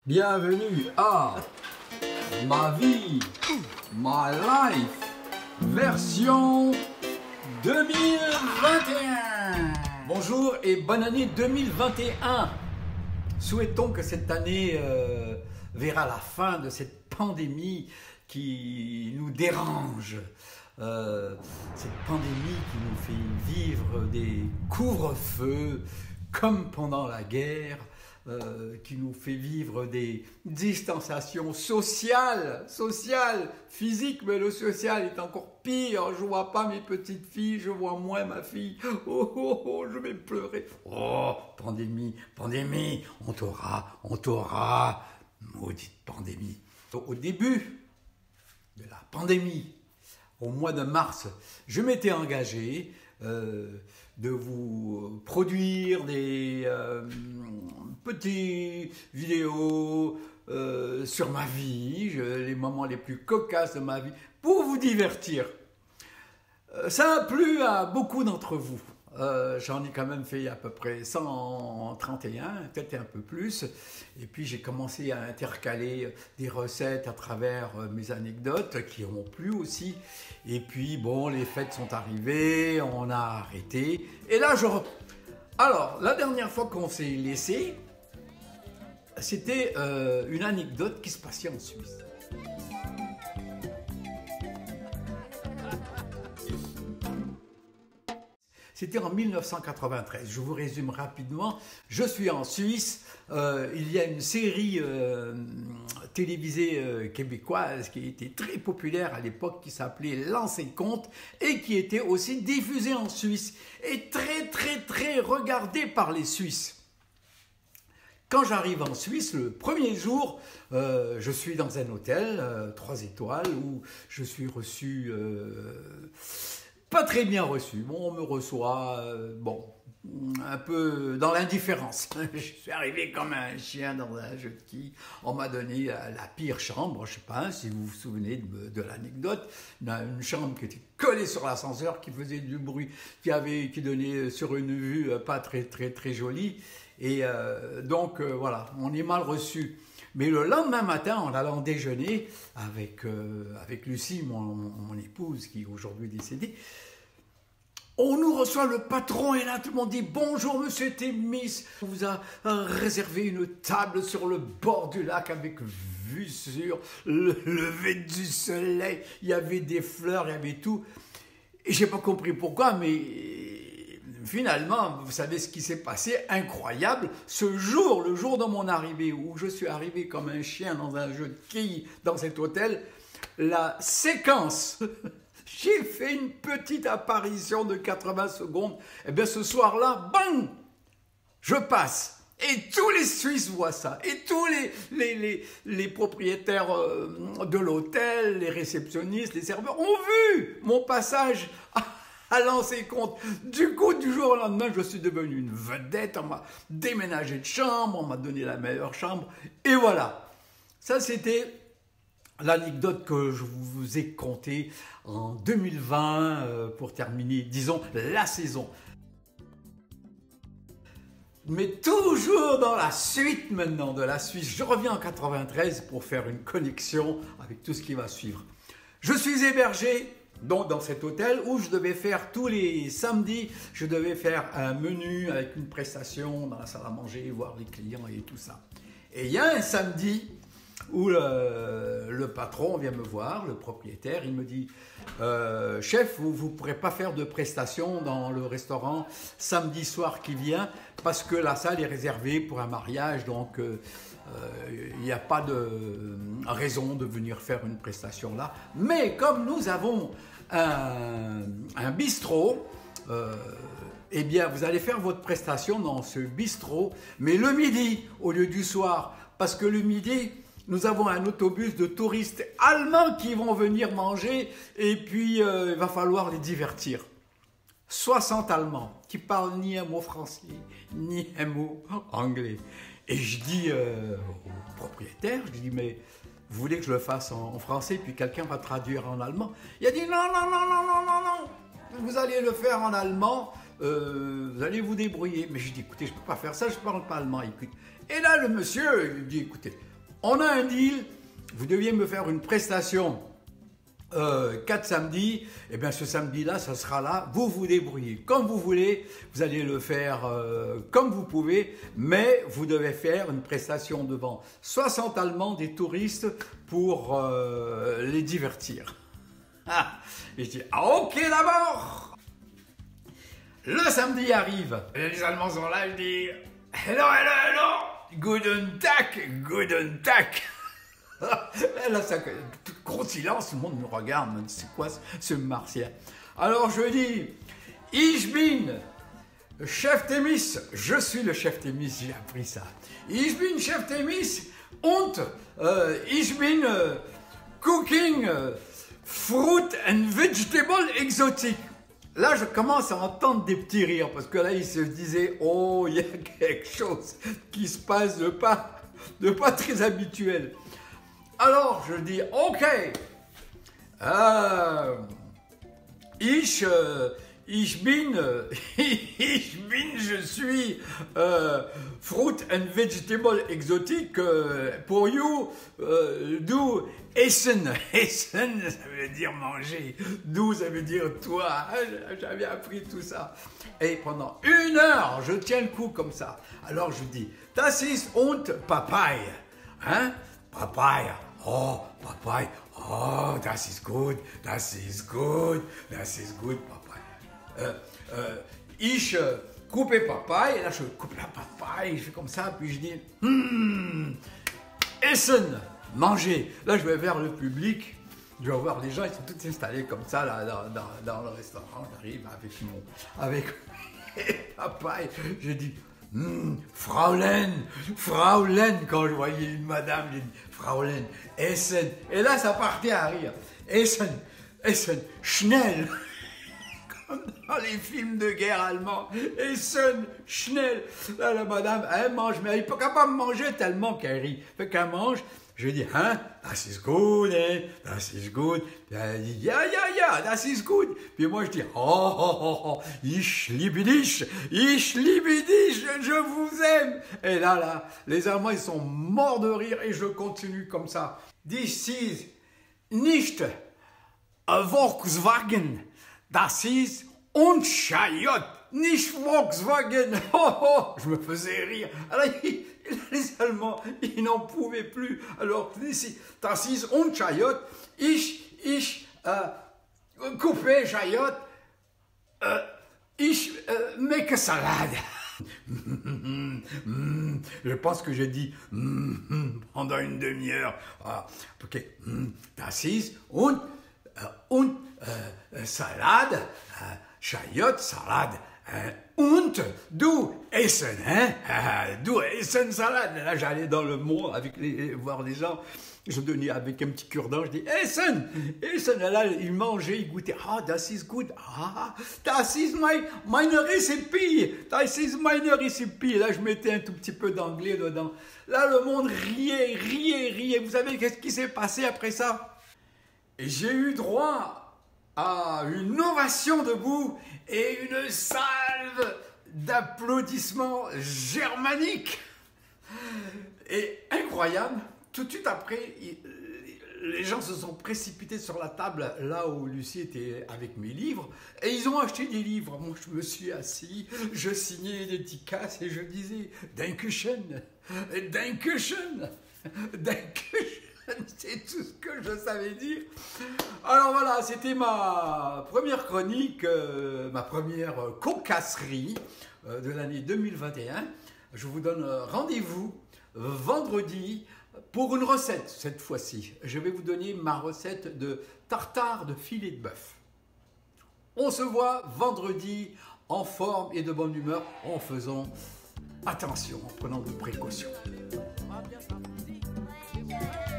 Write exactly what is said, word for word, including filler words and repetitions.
Bienvenue à Ma vie, My Life, version deux mille vingt et un. Bonjour et bonne année deux mille vingt et un. Souhaitons que cette année euh, verra la fin de cette pandémie qui nous dérange. Euh, cette pandémie qui nous fait vivre des couvre-feux comme pendant la guerre. Euh, qui nous fait vivre des distanciations sociales, sociales, physiques, mais le social est encore pire. Je vois pas mes petites filles, je vois moins ma fille. Oh, oh, oh, je vais pleurer. Oh, pandémie, pandémie, on t'aura, on t'aura, maudite pandémie. Au début de la pandémie, au mois de mars, je m'étais engagé euh, de vous produire des euh, petites vidéos euh, sur ma vie, je, les moments les plus cocasses de ma vie, pour vous divertir. Euh, ça a plu à beaucoup d'entre vous. Euh, J'en ai quand même fait à peu près cent trente et un, peut-être un peu plus. Et puis j'ai commencé à intercaler des recettes à travers mes anecdotes qui ont plu aussi. Et puis bon, les fêtes sont arrivées, on a arrêté. Et là je reprends. Alors, la dernière fois qu'on s'est laissé, c'était euh, une anecdote qui se passait en Suisse. C'était en mille neuf cent quatre-vingt-treize. Je vous résume rapidement. Je suis en Suisse. Euh, il y a une série euh, télévisée euh, québécoise qui était très populaire à l'époque, qui s'appelait Lancez compte et qui était aussi diffusée en Suisse et très très très regardée par les Suisses. Quand j'arrive en Suisse, le premier jour, euh, je suis dans un hôtel, euh, trois étoiles, où je suis reçu... Euh, Pas très bien reçu. Bon, on me reçoit, euh, bon, un peu dans l'indifférence. Je suis arrivé comme un chien dans un jeu de quilles. On m'a donné la, la pire chambre, je ne sais pas si vous vous souvenez de, de l'anecdote, une chambre qui était collée sur l'ascenseur, qui faisait du bruit, qui avait, qui donnait sur une vue pas très très très jolie. Et euh, donc euh, voilà, on est mal reçu. Mais le lendemain matin, en allant déjeuner avec, euh, avec Lucie, mon, mon, mon épouse, qui est aujourd'hui décédée, on nous reçoit le patron et là tout le monde dit « Bonjour monsieur Témis, on vous a réservé une table sur le bord du lac avec vue sur le lever du soleil, il y avait des fleurs, il y avait tout. » Et j'ai pas compris pourquoi, mais... Finalement, vous savez ce qui s'est passé, incroyable, ce jour, le jour de mon arrivée, où je suis arrivé comme un chien dans un jeu de quilles dans cet hôtel, la séquence, j'ai fait une petite apparition de quatre-vingts secondes, et bien ce soir-là, bang, je passe. Et tous les Suisses voient ça, et tous les, les, les, les propriétaires de l'hôtel, les réceptionnistes, les serveurs ont vu mon passage à lancer compte. Du coup, du jour au lendemain, je suis devenu une vedette. On m'a déménagé de chambre, on m'a donné la meilleure chambre. Et voilà. Ça, c'était l'anecdote que je vous ai contée en deux mille vingt euh, pour terminer, disons, la saison. Mais toujours dans la suite maintenant de la Suisse. Je reviens en quatre-vingt-treize pour faire une connexion avec tout ce qui va suivre. Je suis hébergé donc dans cet hôtel où je devais faire tous les samedis, je devais faire un menu avec une prestation dans la salle à manger, voir les clients et tout ça. Et il y a un samedi où le, le patron vient me voir, le propriétaire, il me dit euh, « Chef, vous ne pourrez pas faire de prestation dans le restaurant samedi soir qui vient parce que la salle est réservée pour un mariage, donc euh, il n'y a pas de raison de venir faire une prestation là. Mais comme nous avons un, un bistrot, euh, eh bien vous allez faire votre prestation dans ce bistrot, mais le midi au lieu du soir, parce que le midi, nous avons un autobus de touristes allemands qui vont venir manger et puis euh, il va falloir les divertir. soixante Allemands qui parlent ni un mot français, ni un mot anglais. Et je dis euh, au propriétaire, je dis mais vous voulez que je le fasse en, en français puis quelqu'un va traduire en allemand? Il a dit non, non, non, non, non, non, non, vous allez le faire en allemand, euh, vous allez vous débrouiller. Mais je dis écoutez, je ne peux pas faire ça, je ne parle pas allemand. Écoute. Et là le monsieur, il dit écoutez, on a un deal, vous deviez me faire une prestation euh, quatre samedis, et bien ce samedi-là, ça sera là, vous vous débrouillez comme vous voulez, vous allez le faire euh, comme vous pouvez, mais vous devez faire une prestation devant soixante Allemands, des touristes, pour euh, les divertir. Ah, et je dis, ah, ok d'abord. Le samedi arrive, les Allemands sont là, je dis, hello, hello, hello, guten Tag, guten Tag. Et là, ça, gros silence, tout le monde me regarde, me dit, c'est quoi ce, ce martien? Alors je dis, ich bin chef Thémis, je suis le chef Thémis, j'ai appris ça. Ich bin chef Thémis und euh, ich bin euh, cooking euh, fruit and vegetable exotique. Là, je commence à entendre des petits rires, parce que là, il se disait, oh, il y a quelque chose qui se passe de pas, de pas très habituel. Alors, je dis, ok, euh, ich, euh, ich bin, euh, ich bin, je suis euh, fruit and vegetable exotique euh, pour you, euh, do essen, essen, ça veut dire manger, do, ça veut dire toi, j'avais appris tout ça. Et pendant une heure, je tiens le coup comme ça. Alors je dis, das ist und Papaya, hein, Papaya. Oh, Papaya, oh, das ist gut, das ist gut, das ist gut, Papaya. Euh, euh, ich euh, coupe Papaya, et là je coupe la papaye, je fais comme ça, puis je dis, hmm, essen, manger. Là je vais vers le public, je vais voir les gens, ils sont tous installés comme ça là, dans, dans, dans le restaurant, j'arrive avec mon, avec papaye, je dis, Mmh, Fraulein, Fraulein, quand je voyais une madame, j'ai dit Fraulein, Essen. Et là, ça partait à rire. Essen, Essen, schnell. Comme dans les films de guerre allemands. Essen, schnell. Là, la madame, elle mange, mais elle n'est pas capable de manger tellement qu'elle rit. Fait qu'elle mange. Je dis, hein, das ist gut, hein, das ist gut. Puis elle dit, ja, ja, ja, das ist gut. Puis moi, je dis, oh, oh, oh, oh, ich liebe dich, ich liebe dich, je vous aime. Et là, là, les Allemands, ils sont morts de rire et je continue comme ça. This is nicht a Volkswagen, das ist un Chariot, nicht Volkswagen. Oh, oh, je me faisais rire. Alors, il, les Allemands, ils n'en pouvaient plus. Alors, ici, das ist un Chariot, ich, ich, äh, coupe Chariot, äh, ich äh, make salade. Je pense que j'ai dit pendant une demi-heure. Ah, ok, das ist und, äh, und äh, Salade, äh, Chariot, Salade. Euh, und du essen, hein? Ah, du essen salade. Là, j'allais dans le monde avec les, voir les gens. Je donnais avec un petit cure-dent. Je dis essen, essen. Et là, ils mangeaient, ils goûtaient. Ah, das ist gut. Ah, das ist mein, meine Recipe. Das ist meine Recipe. Et là, je mettais un tout petit peu d'anglais dedans. Là, le monde riait, riait, riait. Vous savez qu'est-ce qui s'est passé après ça? Et j'ai eu droit à une ovation debout et une salve d'applaudissements germaniques. Et incroyable, tout de suite après, les gens se sont précipités sur la table là où Lucie était avec mes livres et ils ont acheté des livres. Moi, je me suis assis, je signais des dédicaces et je disais « Dankeschön, Dankeschön, Dankeschön ». C'est tout ce que je savais dire. Alors voilà, c'était ma première chronique, euh, ma première cocasserie euh, de l'année deux mille vingt et un. Je vous donne rendez-vous vendredi pour une recette cette fois-ci. Je vais vous donner ma recette de tartare de filet de bœuf. On se voit vendredi en forme et de bonne humeur en faisant attention, en prenant de précautions.